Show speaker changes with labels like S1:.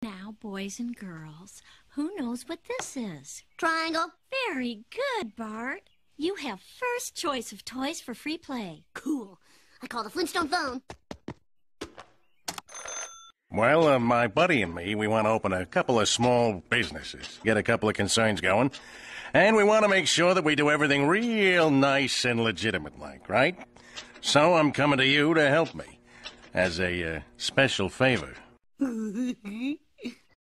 S1: Now, boys and girls, who knows what this is?
S2: Triangle.
S1: Very good, Bart. You have first choice of toys for free play.
S2: Cool. I call the Flintstone Phone.
S3: Well, my buddy and me, we want to open a couple of small businesses, get a couple of concerns going, and we want to make sure that we do everything real nice and legitimate-like, right? So I'm coming to you to help me, as a special favor.